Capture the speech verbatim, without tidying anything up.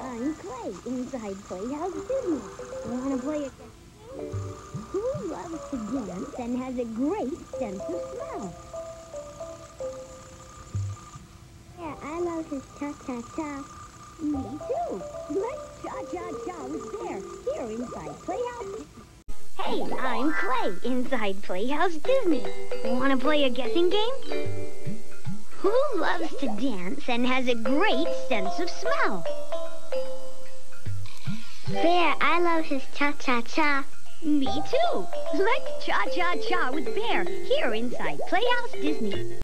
I'm Clay, inside Playhouse Disney. Want to play a game? Who loves to dance and has a great sense of smell? Yeah, I love his cha-cha-cha. Me too. Let's cha-cha-cha with Bear here inside Playhouse. Hey, I'm Clay, inside Playhouse Disney. Want to play a guessing game? Who loves to dance and has a great sense of smell? Bear, I love his cha-cha-cha. Me too. Let's cha-cha-cha with Bear here inside Playhouse Disney.